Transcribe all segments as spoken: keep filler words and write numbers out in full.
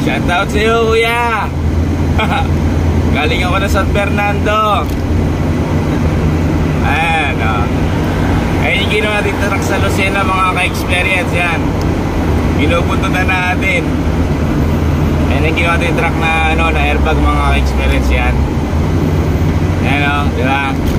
Shoutout sa iyo, kuya. Galing ako na San Fernando. Ayan, o. Ayan yung ginawa natin truck sa Lucena, mga ka-experience. Yan. Binubuntutan natin. Ayan yung ginawa natin truck na, ano, na airbag, mga ka-experience. Yan. Ayan, o. Diba?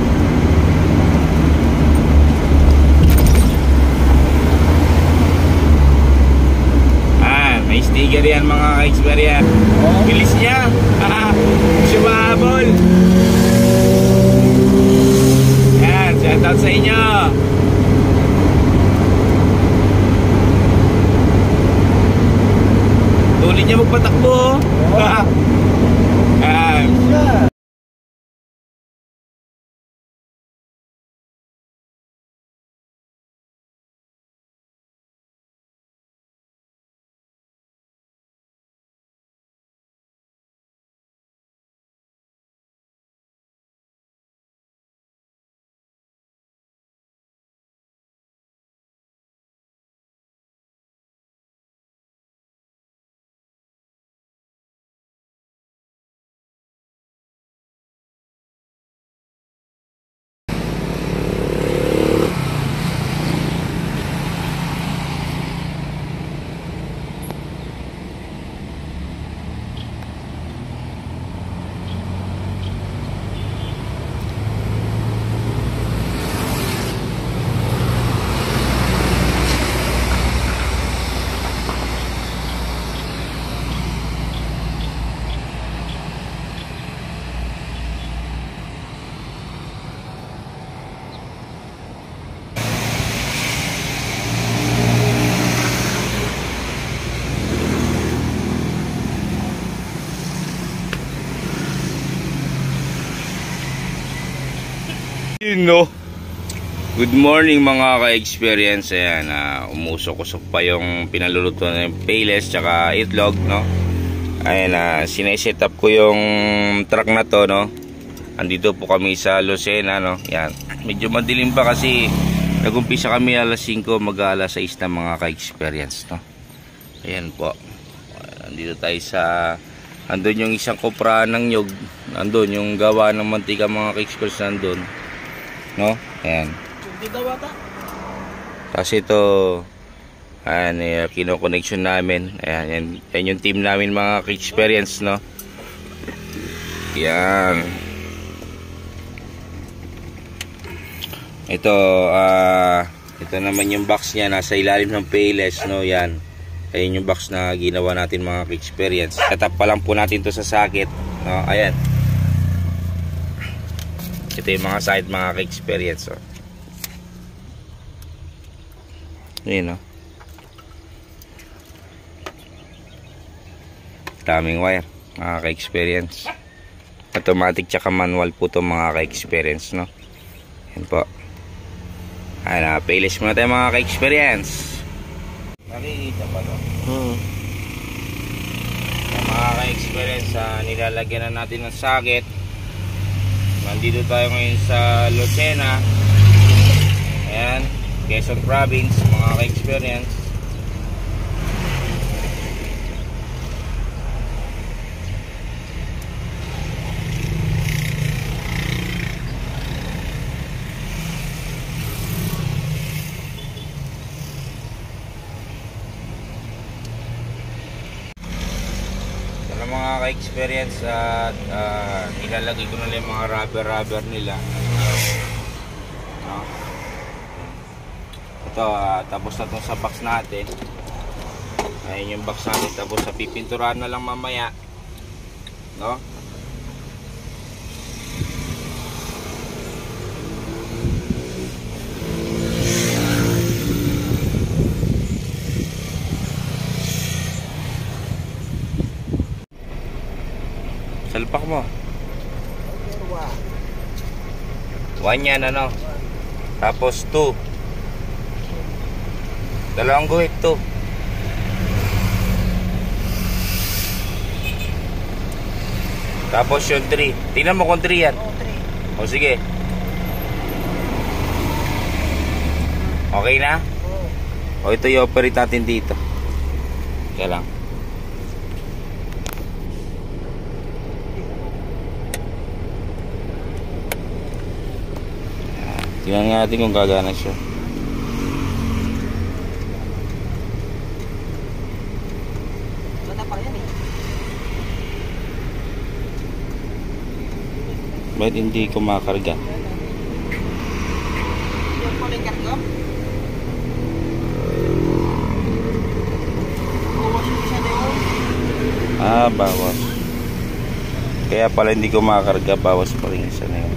May sticker yan, mga ka-experience. Bilis niya. Sumabol. Yan, shoutout sa inyo. Tuloy niya magpatakbo. Yan. No. Good morning, mga ka-experience. Ayan, uh, umusok-usok pa yung pinaluluto ng payless tsaka itlog, no? Ayan, uh, sineset up ko yung truck na to, no? Andito po kami sa Lucena, no? Yan. Medyo madilim pa kasi nag-umpisa kami alas singko, mag-alas sais na, mga ka-experience, no? Ayan po. Andito tayo sa... Andun yung isang kopra ng nyog. Andun yung gawa ng mantika, mga ka-experience, nandun. No? Ayan. Tapos ito, ayan, uh, kino-connection namin. Ayan, yan, yan yung team namin, mga ka-experience, no? Yan. Ito, ah, uh, ito naman yung box niya, nasa ilalim ng payless, no? Yan. Ayan yung box na ginawa natin, mga ka-experience. Setup pa lang po natin to sa socket, no? Ayan. Ito yung mga side, mga ka-experience, oh. Ayan, oh. Daming wire, mga ka-experience. Automatic tsaka manual po ito, mga ka-experience, no? Ayan po. Ayan, uh, payless muna tayo, mga ka-experience. Nakikita pa to. Hmm. Mga ka-experience, uh, nilalagyan na natin ng socket. Nandito tayo ngayon sa Lucena. Ayan, Quezon Province, mga ka-experience. Mga ka-experience at uh, nilalagay ko na lang yung mga rubber rubber nila, no? Ito, uh, tapos na itong sa box natin. Ayun yung box natin, tapos sa pipinturahan na lang mamaya, no? Salpak mo. One yan, ano? Tapos two. Dalawang guhit, two. Tapos yung three. Tingnan mo kung three yan. O sige. Okay na? O ito yung operate natin dito. Kaya lang. Tingnan nga natin kung gagana siya. Ba't hindi kumakarga? Ah, bawas. Kaya pala hindi kumakarga, bawas pa rin isa na yun.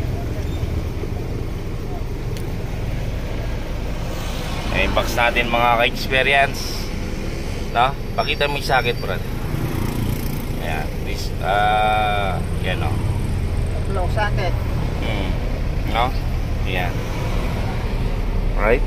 Ayan, box natin mga ka-experience. No? Pakita mo yung sakit, brad. Ayan, this, ah, uh, yan o. Low socket. Hmm. No? Ayan. Right?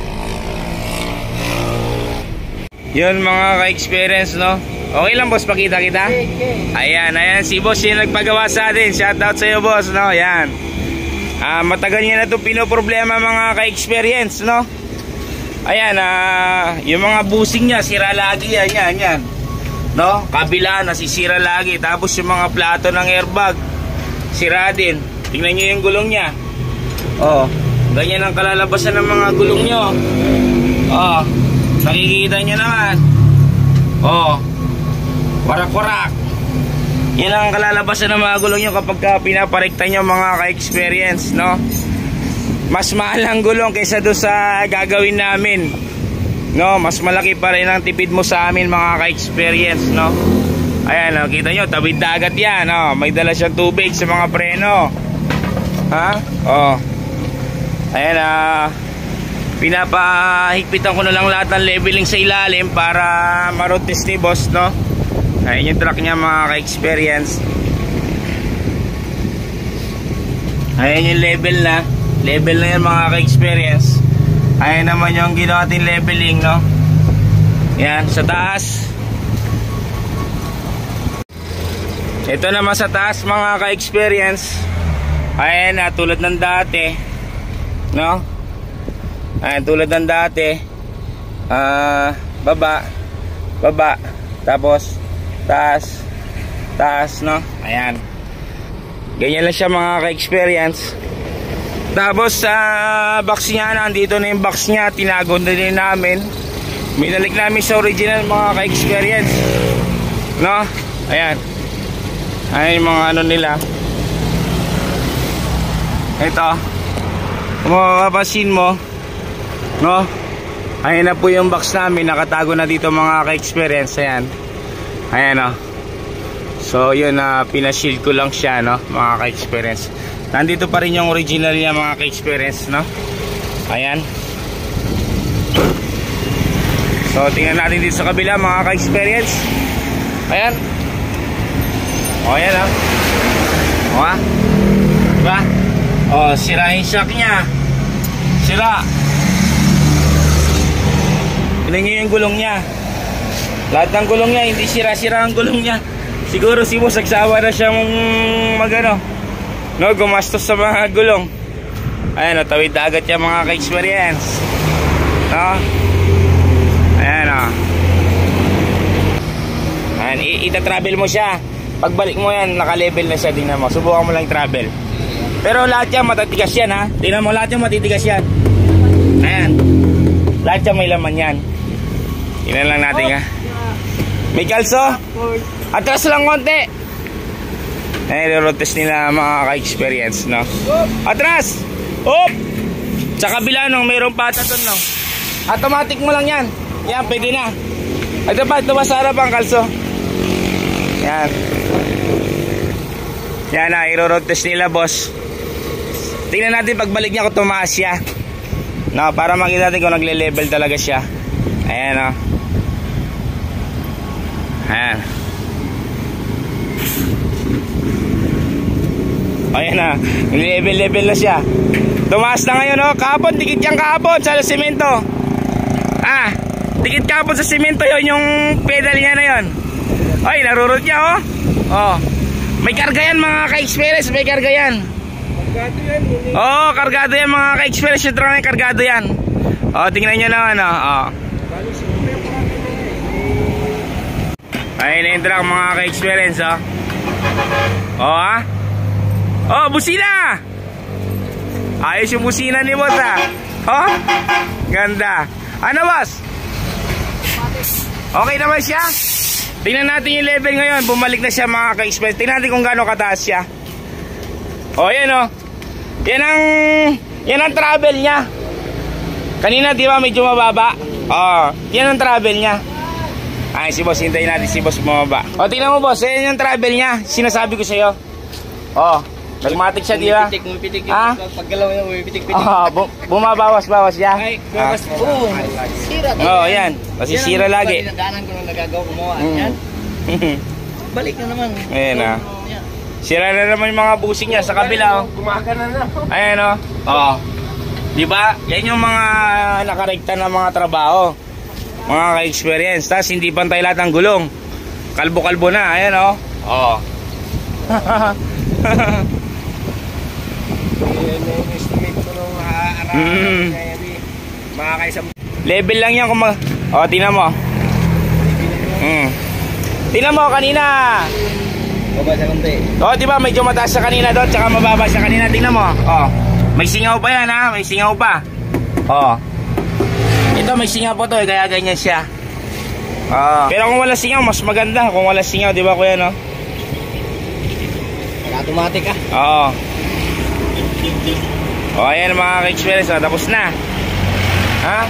Yun mga ka-experience, no? Okay lang, boss, pakita kita. Okay, okay. Ayan, ayan, si boss yung nagpagawa sa atin. Shoutout sa iyo, boss, no? Ayan. Ah, matagal niya na ito pinoproblema mga ka-experience, no? Ayan, ah, yung mga busing niya, sira lagi yan, yan, yan. No? Kabila, nasisira lagi. Tapos yung mga plato ng airbag, sira din. Tingnan nyo yung gulong niya. Oh, ganyan ang kalalabasan ng mga gulong nyo. Oh, nakikita nyo naman. Oh, warak-warak. Yan ang kalalabasan ng mga gulong nyo kapag ka pinaparekta nyo mga ka-experience, no? Mas mahal ang gulong kaysa doon sa gagawin namin, no? Mas malaki pa rin ang tipid mo sa amin mga ka-experience, no? Ayan, oh, kita nyo, tawid dagat yan, oh. May dala siyang tubig sa mga preno. Ha? Oh. Ayan, ah, pinapahigpitan ko na lang lahat ng leveling sa ilalim para ma-road test ni boss, no? Ayan yung truck niya mga ka-experience. Ayan yung level na. Level na yan mga ka-experience. Ayan naman yung ginawa natin leveling, no? Yan, sa taas. Ito naman sa taas mga ka-experience. Ayan na, tulad ng dati, no? Ayan, tulad ng dati. Ah, uh, baba, baba, tapos taas, taas, no? Ayan. Ganyan lang siya mga ka-experience. Tapos sa uh, box niya, nandito na yung box niya. Tinago na din namin. Minalik namin sa original mga ka-experience, no? Ayan. Ayan yung mga ano nila. Ito, kung mapapansin mo, no? Ayan na po yung box namin. Nakatago na dito mga ka-experience. Ayan. Ayan, o. So yun, uh, pinashield ko lang siya, no? Mga ka-experience. Nandito pa rin yung original niya mga ka-experience, no? Ayan. So tingnan natin dito sa kabila mga ka-experience. Ayan. O, ayan, o. O, ha? Diba? O, sira yung shock niya. Sira. Tingnan nyo yung gulong niya. Lahat ng gulong niya, hindi sira-sira ang gulong niya. Siguro si boss nagsawa na siyang magano, no, gumastos sa mga gulong. Ayan, o, tawid dagat yan mga ka-experience, no? Ayan, o. Ayan, ita-travel mo siya. Pagbalik mo yan, naka-level na siya. Tingnan mo, subukan mo lang travel. Pero lahat yan matitigas yan, ha. Tingnan mo, lahat yan matitigas yan. Ayan, lahat yan may laman yan. Tingnan lang natin, ha. May kalso? Atras lang konti. Ayan, road test nila mga ka-experience, no? Atras! Up! Sa kabila nung mayroong pataton, no? Automatic mo lang yan. Yan, pwede na. Ito pa, ito pa sa harap ang kalso. Yan. Yan na, i-road test nila, boss. Tingnan natin pagbalik niya kung tumaas siya, no, para makita natin kung nagle-level talaga siya. Ayan, no. Ayan. Ayan na, level-level na siya. Tumaas na ngayon, no. Kahapon, dikit yung kahapon sa semento. Ah, dikit kahapon sa semento yun, yung pedal niya na yun. Ay, narurot niya, oh. Oh, may karga yan mga ka-experience, may karga yan. Kargado yan. Oo, oh, kargado yan mga ka-experience, yung truck na kargado yan. Oh, tingnan nyo naman, oh. Oh. Ayun na yung truck mga ka-experience, oh. Oh, ha. Oh, busina. Ayos yung busina ni boss ha. Oh, ganda. Ano boss? Okay naman siya. Tingnan natin yung level ngayon. Bumalik na siya mga ka-express. Tingnan natin kung gaano kataas siya. Oh, yan oh. Yan ang yan ang travel niya. Kanina di ba medyo mababa? Oh, yan ang travel niya. Ay, si boss, hintayin natin si boss bumaba. O, tingnan mo boss, yan yung travel niya. Sinasabi ko sa'yo. O, nagmatic siya, di ba? Pumipitik, pumipitik. Ha? Paggalaw niya, pumipitik-pitik. O, bu bumabawas-bawas siya. Ay, bawas po. Sira. Oo, yan. Kasi sira lagi. Dinadaanan ko nung nagagawa gumawa. Mm. Yan. Balik na naman. Ayan ah. Yan. Sira na naman yung mga busing niya sa kabila. Oh. Gumagana na. Ayan o. Oo. Di ba? Yan yung mga nakarekta na mga trabaho. Mga ka-experience. Tapos hindi pantay lahat ng gulong. Kalbo-kalbo na. Ayan o. Oo. Yan yung estimate ko nung araw. Mga kaisang... Level lang yan kung mag... O, tingnan mo. Mm. Tingnan mo kanina. Baba sa konti. O, di ba medyo mataas sa kanina doon, tsaka mababa sa kanina. Tingnan mo. O, may singaw pa yan ha. May singaw pa. O. Ito may singaw po to eh, kaya ganyan siya. Ah. Pero kung wala singaw, mas maganda. Kung wala singaw, di ba kuya no? Automatic ah. Oo. O, ayan mga ka-experience. O, tapos na. Ha?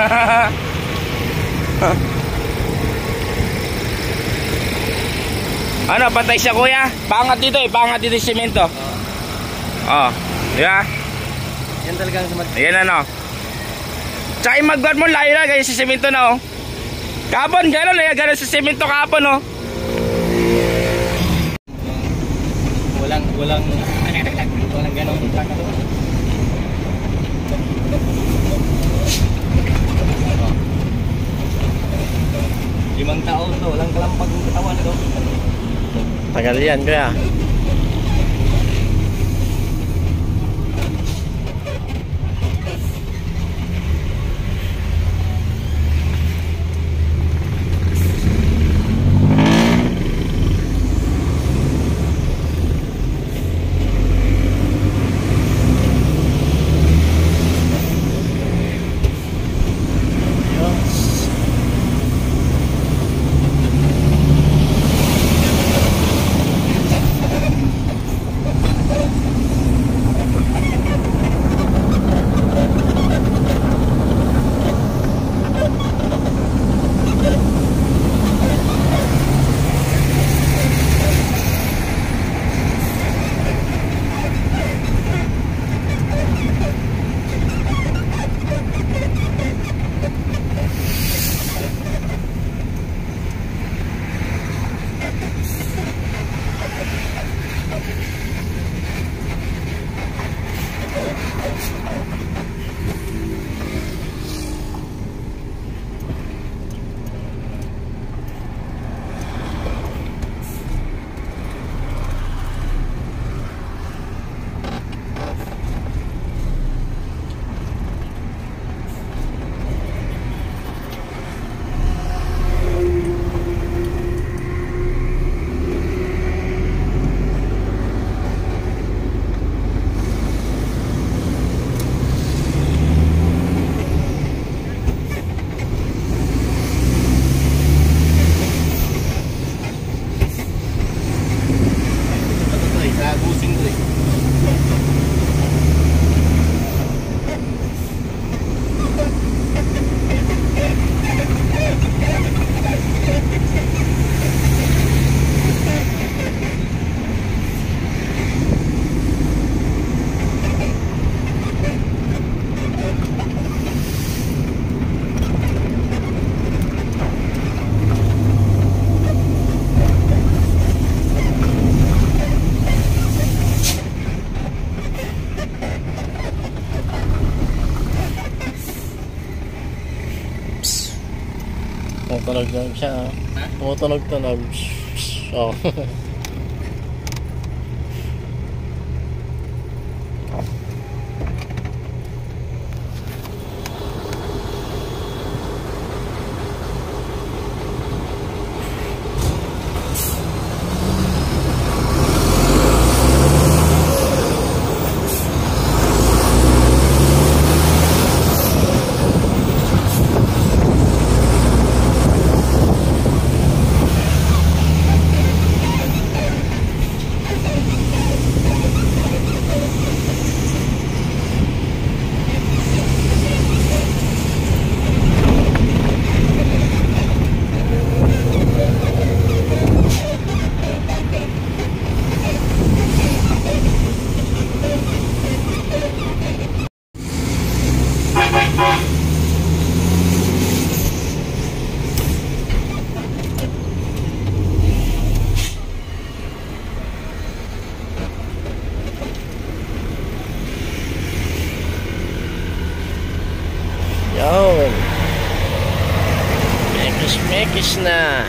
Ano, pantay siya kuya? Pangat dito eh, pangat dito yung semento. Oo. Di ba? Yan talagang sumat. Ayan ano. Tsaka yung magbuhat mo layo na, ganyan sa semento na oh. Kapon, gano'n na, gano'n sa semento kapon oh. Walang, walang, walang gano'ng traka doon. Limang taon to, walang kalampag ng katawan na doon. Tagal yan kaya. Tumutunog lang siya. Tumutunog-tunog. Oh. Mekis na.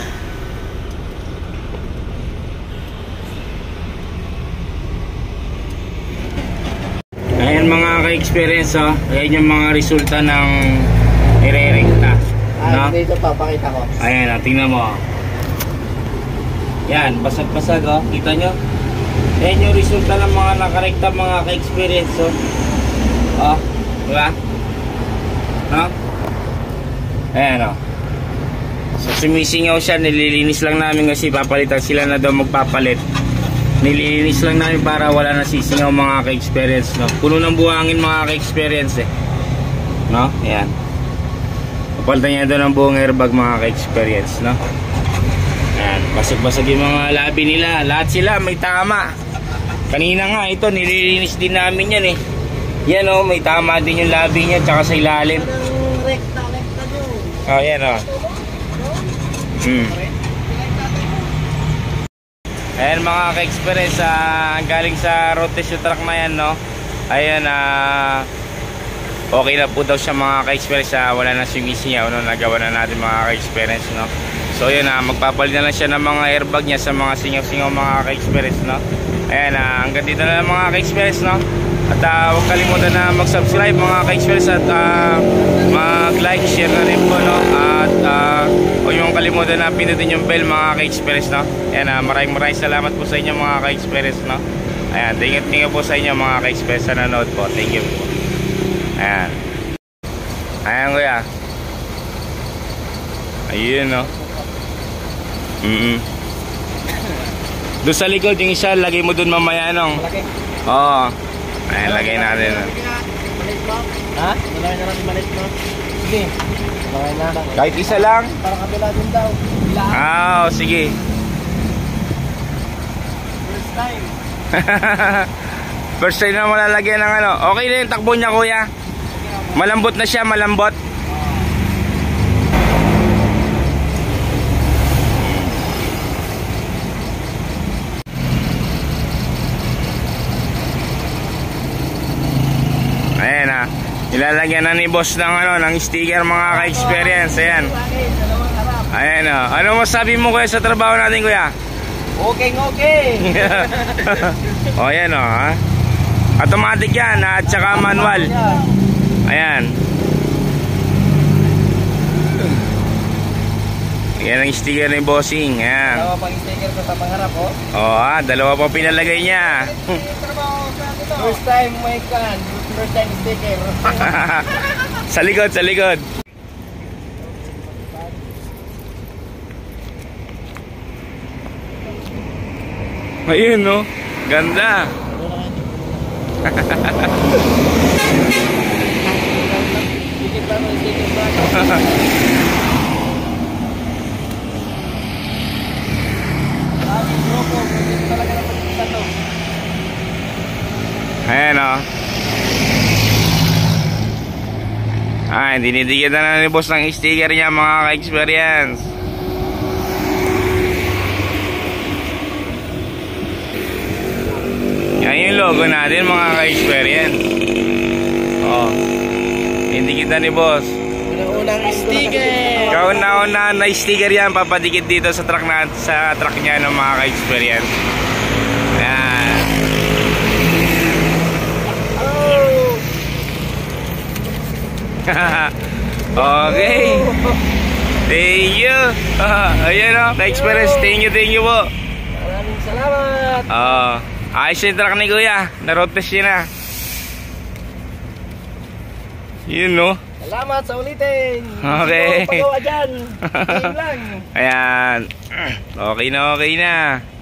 Ayan mga ka-experience, oh. Ayan yung mga resulta ng ire-recta. Ah, No? dito papakita ko. Ayan, oh, tingnan mo. Oh. Yan, basag-basag, oh. Kita nyo? Ayan yung resulta ng mga nakarekta mga ka-experience, oh. Oh, diba? No? Ayan, oh. So, sumisingaw siya, nililinis lang namin kasi papalitan sila na daw magpapalit. Nililinis lang namin para wala na sisingaw mga ka-experience, no? Puno ng buhangin mga ka-experience, eh. No? Ayan. Papalitan niya doon ng buong airbag mga ka-experience, no? Ayan. Basag-basag yung mga labi nila. Lahat sila may tama. Kanina nga, ito, nililinis din namin yan, eh. Yan, oh, may tama din yung labi niya, tsaka sa ilalim. Oh, yan, oh. Hmm. Ayan mga ka-experience, uh, galing sa road test yung truck na yan, no? Ayan, uh, okay na po daw siya mga ka-experience, uh, wala na sumisingaw, no? Nagawa na natin mga ka-experience, no? So yun, uh, magpapalit na lang siya ng mga airbag niya sa mga singaw-singaw mga ka-experience, no? Ayan, uh, hanggang dito na lang mga ka-experience, no? At uh, huwag kalimutan na mag-subscribe mga ka-experience at uh, mag-like, share na rin po, no? At uh, huwag yung kalimutan na pinutin yung bell mga ka-experience, no? Ayan, uh, maraming maraming salamat po sa inyo mga ka-experience, no? Ayan, tingin tingin po sa inyo mga ka-experience sa nanood po. Thank you po. Ayan. Ayan kuya. Ayun, no? Mm-mm. Doon sa likod yung isa, lagay mo doon mamaya, no? Oo. Ayan, lagay natin. Ha? Malaki na natin malit, no? Sige. Malaki na lang. Kahit isa lang? Parang kabila din daw. Ah, oh, sige. First time. First time na malalagyan ng ano. Okay na yung takbo niya, kuya. Malambot na siya, malambot. Ayan, ha. Ilalagyan na ni boss ng ano, ng sticker mga ka-experience. Ayan. Ayan, ha. Ano masabi mo kuya sa trabaho natin, kuya? Okay, okay. O, ayan, o, ha. Automatic yan, at saka manual. Ayan. Yan ang sticker ni bossing. Ayan. Dalawa pang sticker ko sa pangharap, oh. O, ha. Dalawa pa pinalagay niya. First time may kan. First time sticker. Sa likod, sa likod. Ayun, no? Ganda. Dikit lang, dikit lang. Ayan, o. Ay, dinidikit na ni boss ng sticker niya mga ka-experience. Yan yung logo natin mga ka-experience. Oh, dinidikit na ni boss. Unang sticker. Kauna-una na sticker yan, papadikit dito sa truck na, sa truck niya ng mga ka-experience. Ayan. Okay. Thank you. Uh, ayan o, ka-experience. Thank you, thank you po. Maraming salamat. Uh, ayos yung truck ni kuya. Na-road test yun na. Yun, no? Salamat sa ulitin. Okay. Pagawa dyan. Game lang. Ayan. Okay na, okay na.